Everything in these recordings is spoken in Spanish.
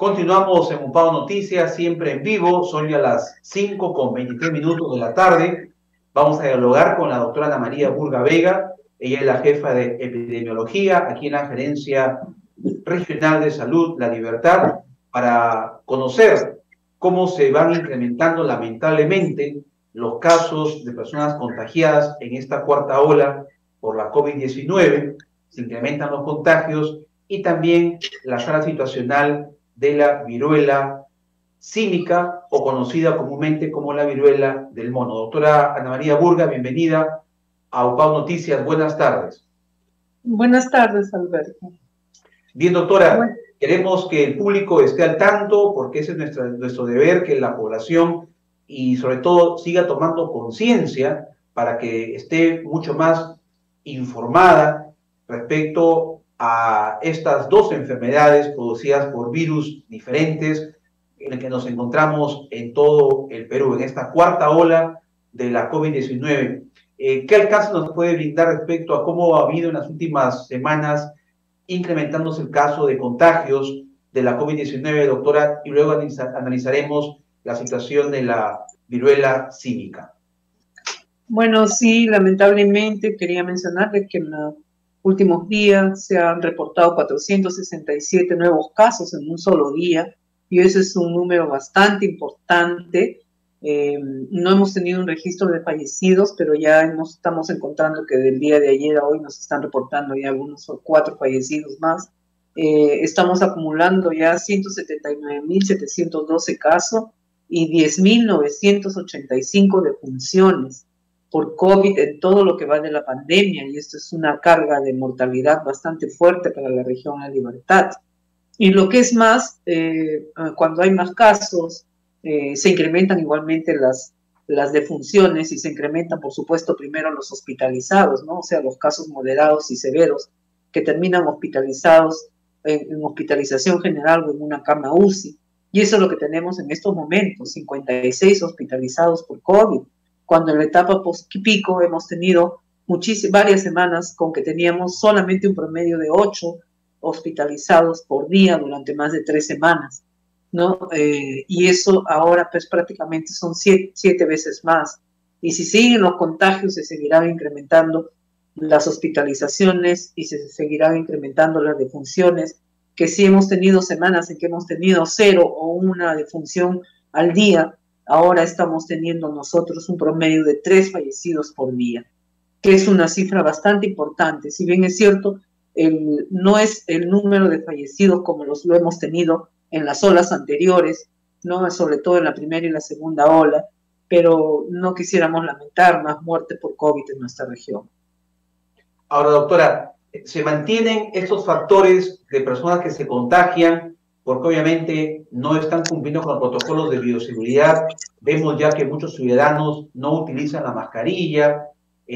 Continuamos en UPAO Noticias, siempre en vivo. Son ya las 5:23 de la tarde. Vamos a dialogar con la doctora Ana María Burga Vega. Ella es la jefa de epidemiología aquí en la Gerencia Regional de Salud La Libertad, para conocer cómo se van incrementando lamentablemente los casos de personas contagiadas en esta cuarta ola por la COVID-19. Se incrementan los contagios y también la sala situacional de la viruela símica, o conocida comúnmente como la viruela del mono. Doctora Ana María Burga, bienvenida a UPAO Noticias. Buenas tardes. Buenas tardes, Alberto. Bien, doctora, queremos que el público esté al tanto, porque ese es nuestro deber, que la población y sobre todo siga tomando conciencia para que esté mucho más informada respecto a estas dos enfermedades producidas por virus diferentes en el que nos encontramos en todo el Perú, en esta cuarta ola de la COVID-19. ¿Qué alcance nos puede brindar respecto a cómo ha habido en las últimas semanas incrementándose el caso de contagios de la COVID-19, doctora? Y luego analizaremos la situación de la viruela símica. Bueno, sí, lamentablemente quería mencionarles que en los últimos días se han reportado 467 nuevos casos en un solo día, y ese es un número bastante importante. No hemos tenido un registro de fallecidos, pero ya estamos encontrando que del día de ayer a hoy nos están reportando ya algunos 4 fallecidos más. Estamos acumulando ya 179.712 casos y 10.985 defunciones por COVID en todo lo que va de la pandemia, y esto es una carga de mortalidad bastante fuerte para la región La Libertad. Y lo que es más, cuando hay más casos, se incrementan igualmente las defunciones, y se incrementan, por supuesto, primero los hospitalizados, ¿no? O sea, los casos moderados y severos que terminan hospitalizados en hospitalización general o en una cama UCI. Y eso es lo que tenemos en estos momentos, 56 hospitalizados por COVID, cuando en la etapa post-pico hemos tenido varias semanas con que teníamos solamente un promedio de 8 hospitalizados por día durante más de 3 semanas, ¿no? Y eso ahora pues prácticamente son 7 veces más. Y si siguen los contagios, se seguirán incrementando las hospitalizaciones y se seguirán incrementando las defunciones, que si hemos tenido semanas en que hemos tenido 0 o 1 defunción al día, ahora estamos teniendo nosotros un promedio de 3 fallecidos por día, que es una cifra bastante importante. Si bien es cierto, no es el número de fallecidos como lo hemos tenido en las olas anteriores, ¿no? Sobre todo en la primera y la segunda ola, pero no quisiéramos lamentar más muerte por COVID en nuestra región. Ahora, doctora, ¿se mantienen estos factores de personas que se contagian porque obviamente no están cumpliendo con los protocolos de bioseguridad? Vemos ya que muchos ciudadanos no utilizan la mascarilla,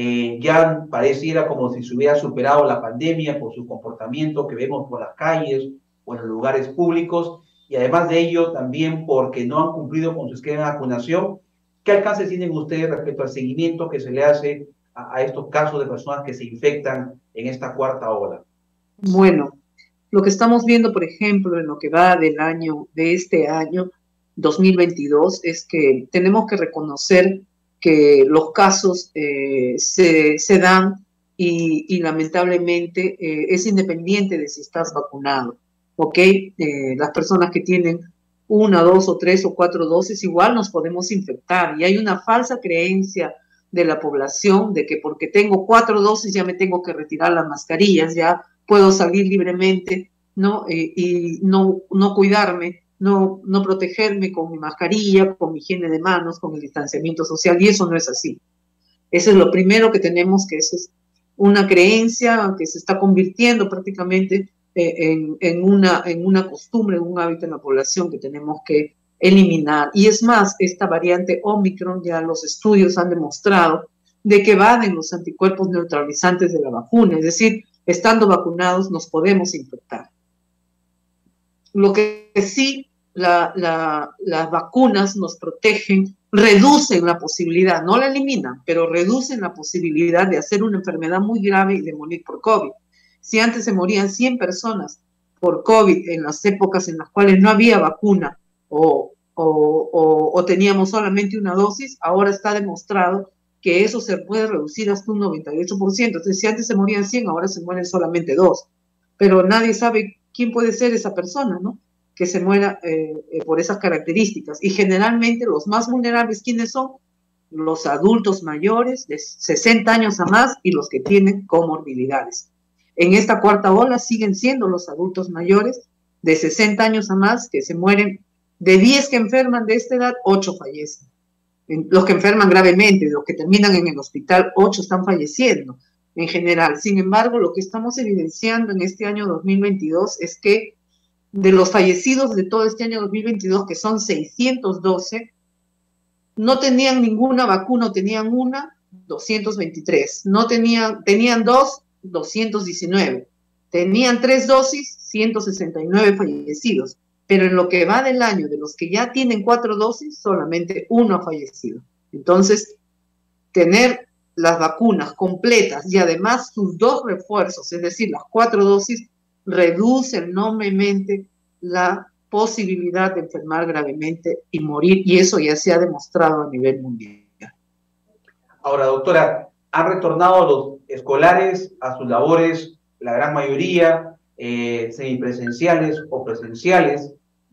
ya pareciera como si se hubiera superado la pandemia por su comportamiento que vemos por las calles o en los lugares públicos, y además de ello también porque no han cumplido con su esquema de vacunación. ¿Qué alcances tienen ustedes respecto al seguimiento que se le hace a estos casos de personas que se infectan en esta cuarta ola? Bueno, lo que estamos viendo, por ejemplo, en lo que va de este año 2022, es que tenemos que reconocer que los casos se dan y lamentablemente es independiente de si estás vacunado, ¿ok? Las personas que tienen 1, 2 o 3 o 4 dosis igual nos podemos infectar, y hay una falsa creencia de la población de que porque tengo 4 dosis ya me tengo que retirar las mascarillas, ya puedo salir libremente, ¿no? Y no cuidarme, no protegerme con mi mascarilla, con mi higiene de manos, con el distanciamiento social, y eso no es así. Eso es lo primero que tenemos, que eso es una creencia que se está convirtiendo prácticamente en una costumbre, en un hábito en la población que tenemos que eliminar. Y es más, esta variante Omicron, ya los estudios han demostrado de que evaden los anticuerpos neutralizantes de la vacuna, es decir, estando vacunados nos podemos infectar. Lo que sí, las vacunas nos protegen, reducen la posibilidad, no la eliminan, pero reducen la posibilidad de hacer una enfermedad muy grave y de morir por COVID. Si antes se morían 100 personas por COVID en las épocas en las cuales no había vacuna o teníamos solamente una dosis, ahora está demostrado que eso se puede reducir hasta un 98%. Entonces, si antes se morían 100, ahora se mueren solamente 2. Pero nadie sabe quién puede ser esa persona, ¿no? Que se muera por esas características. Y generalmente los más vulnerables, ¿quiénes son? Los adultos mayores de 60 años a más y los que tienen comorbilidades. En esta cuarta ola siguen siendo los adultos mayores de 60 años a más que se mueren. De 10 que enferman de esta edad, 8 fallecen. Los que enferman gravemente, los que terminan en el hospital, 8 están falleciendo en general. Sin embargo, lo que estamos evidenciando en este año 2022 es que de los fallecidos de todo este año 2022, que son 612, no tenían ninguna vacuna, tenían una, 223. No tenían dos, 219. Tenían 3 dosis, 169 fallecidos. Pero en lo que va del año, de los que ya tienen 4 dosis, solamente 1 ha fallecido. Entonces, tener las vacunas completas y además sus 2 refuerzos, es decir, las 4 dosis, reduce enormemente la posibilidad de enfermar gravemente y morir, y eso ya se ha demostrado a nivel mundial. Ahora, doctora, ¿han retornado los escolares a sus labores, la gran mayoría, semipresenciales o presenciales?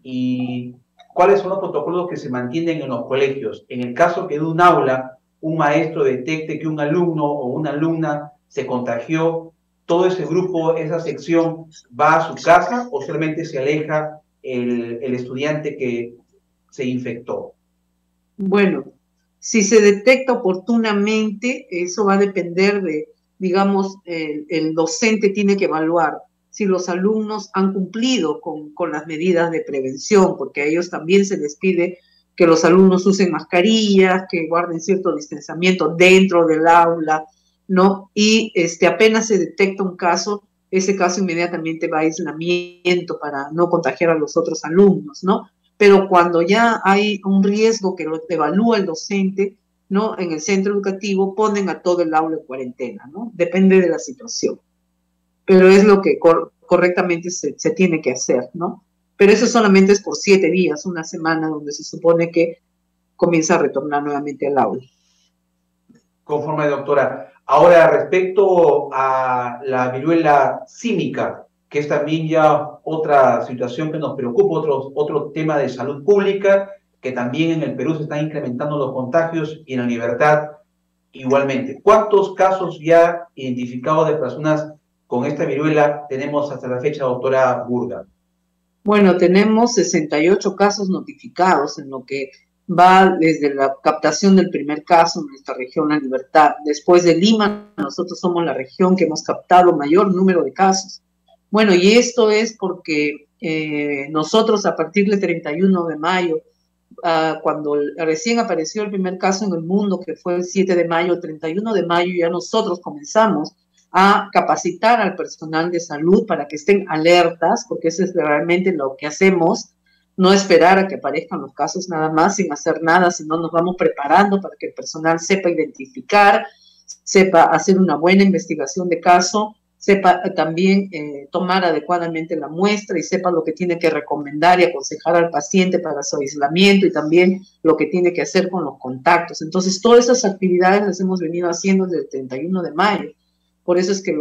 ¿Y cuáles son los protocolos que se mantienen en los colegios? En el caso que de un aula, un maestro detecte que un alumno o una alumna se contagió, ¿todo ese grupo, esa sección, va a su casa o solamente se aleja el estudiante que se infectó? Bueno, si se detecta oportunamente, eso va a depender de, digamos, el docente tiene que evaluar si los alumnos han cumplido con las medidas de prevención, porque a ellos también se les pide que los alumnos usen mascarillas, que guarden cierto distanciamiento dentro del aula, ¿no? Y apenas se detecta un caso, ese caso inmediatamente va a aislamiento para no contagiar a los otros alumnos, ¿no? Pero cuando ya hay un riesgo que lo evalúa el docente, ¿no? En el centro educativo ponen a todo el aula en cuarentena, ¿no? Depende de la situación. Pero es lo que correctamente se tiene que hacer, ¿no? Pero eso solamente es por 7 días, una semana, donde se supone que comienza a retornar nuevamente al aula. Conforme, doctora. Ahora, respecto a la viruela símica, que es también ya otra situación que nos preocupa, otro tema de salud pública, que también en el Perú se están incrementando los contagios y en la Libertad igualmente. ¿Cuántos casos ya identificados de personas con esta viruela tenemos hasta la fecha, doctora Burga? Bueno, tenemos 68 casos notificados en lo que va desde la captación del primer caso en nuestra región La Libertad. Después de Lima, nosotros somos la región que hemos captado mayor número de casos. Bueno, y esto es porque nosotros a partir del 31 de mayo, cuando recién apareció el primer caso en el mundo, que fue el 7 de mayo, el 31 de mayo ya nosotros comenzamos a capacitar al personal de salud para que estén alertas, porque eso es realmente lo que hacemos, no esperar a que aparezcan los casos nada más sin hacer nada, sino nos vamos preparando para que el personal sepa identificar, sepa hacer una buena investigación de caso, sepa también tomar adecuadamente la muestra y sepa lo que tiene que recomendar y aconsejar al paciente para su aislamiento y también lo que tiene que hacer con los contactos. Entonces, todas esas actividades las hemos venido haciendo desde el 31 de mayo. Por eso es que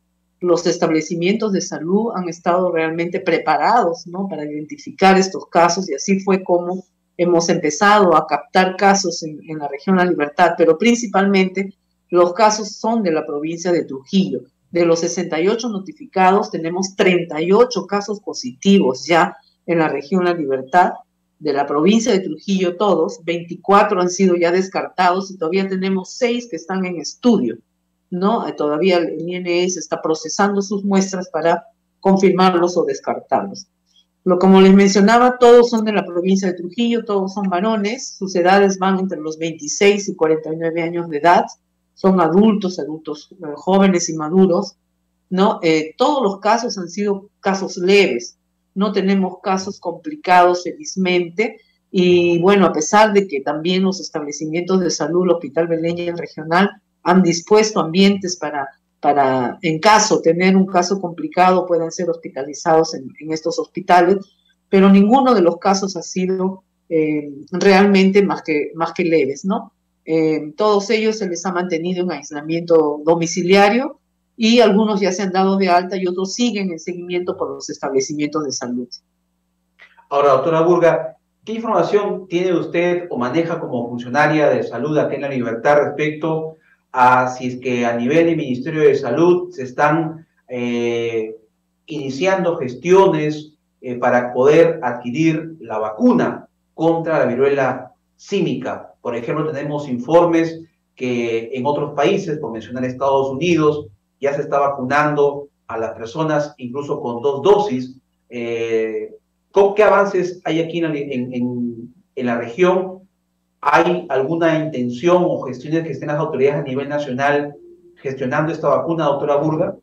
los establecimientos de salud han estado realmente preparados, ¿no? Para identificar estos casos, y así fue como hemos empezado a captar casos en la región La Libertad, pero principalmente los casos son de la provincia de Trujillo. De los 68 notificados, tenemos 38 casos positivos ya en la región La Libertad. De la provincia de Trujillo todos, 24 han sido ya descartados y todavía tenemos 6 que están en estudio, ¿no? Todavía el INS está procesando sus muestras para confirmarlos o descartarlos. Como les mencionaba, todos son de la provincia de Trujillo, todos son varones, sus edades van entre los 26 y 49 años de edad, son adultos jóvenes y maduros, ¿no? Todos los casos han sido casos leves, no tenemos casos complicados, felizmente, y bueno, a pesar de que también los establecimientos de salud, el Hospital Belén y el regional, han dispuesto ambientes para para, en caso, tener un caso complicado, puedan ser hospitalizados en estos hospitales, pero ninguno de los casos ha sido realmente más que leves, ¿no? Todos ellos se les ha mantenido en aislamiento domiciliario y algunos ya se han dado de alta y otros siguen en seguimiento por los establecimientos de salud. Ahora, doctora Burga, ¿qué información tiene usted o maneja como funcionaria de salud aquí en La Libertad respecto a si es que a nivel del Ministerio de Salud se están iniciando gestiones para poder adquirir la vacuna contra la viruela símica? Por ejemplo, tenemos informes que en otros países, por mencionar Estados Unidos, ya se está vacunando a las personas incluso con 2 dosis. ¿Qué avances hay aquí en la región? ¿Hay alguna intención o gestiones que estén las autoridades a nivel nacional gestionando esta vacuna, doctora Burga?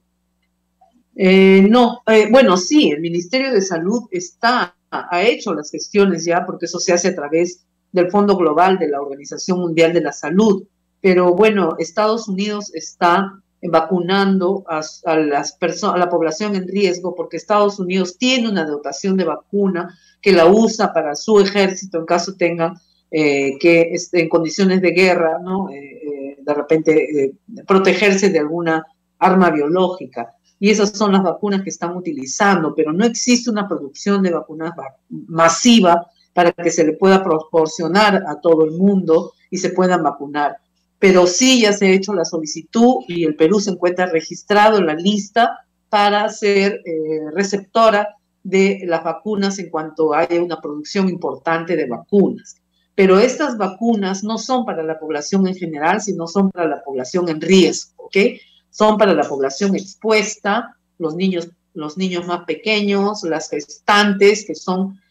No, bueno, sí, el Ministerio de Salud ha hecho las gestiones ya, porque eso se hace a través del Fondo Global de la Organización Mundial de la Salud. Pero bueno, Estados Unidos está vacunando a la población en riesgo, porque Estados Unidos tiene una dotación de vacuna que la usa para su ejército en caso tengan que en condiciones de guerra, ¿no? De repente protegerse de alguna arma biológica. Y esas son las vacunas que están utilizando, pero no existe una producción de vacunas masiva para que se le pueda proporcionar a todo el mundo y se puedan vacunar. Pero sí ya se ha hecho la solicitud y el Perú se encuentra registrado en la lista para ser receptora de las vacunas en cuanto haya una producción importante de vacunas. Pero estas vacunas no son para la población en general, sino son para la población en riesgo, ¿ok? Son para la población expuesta, los niños más pequeños, las gestantes que son,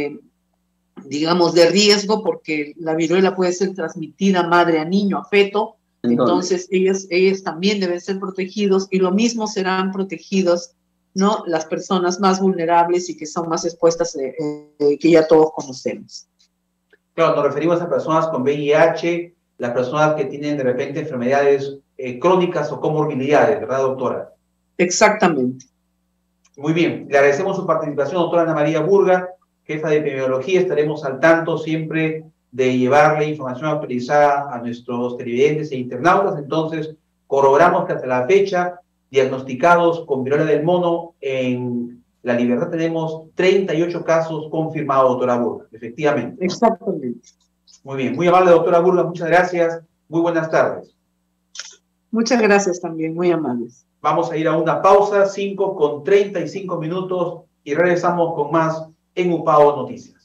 digamos, de riesgo porque la viruela puede ser transmitida madre a niño, a feto, entonces ellos también deben ser protegidos y lo mismo serán protegidos, ¿no? Las personas más vulnerables y que son más expuestas que ya todos conocemos. Claro, nos referimos a personas con VIH, las personas que tienen de repente enfermedades crónicas o comorbilidades, ¿verdad, doctora? Exactamente. Muy bien, le agradecemos su participación, doctora Ana María Burga, jefa de epidemiología. Estaremos al tanto siempre de llevarle información actualizada a nuestros televidentes e internautas. Entonces, corroboramos que hasta la fecha, diagnosticados con viruela del mono en La Libertad, tenemos 38 casos confirmados, doctora Burga, efectivamente. Exactamente. Muy bien, muy amable, doctora Burga, muchas gracias. Muy buenas tardes. Muchas gracias también, muy amables. Vamos a ir a una pausa, 5:35 y regresamos con más en UPAO Noticias.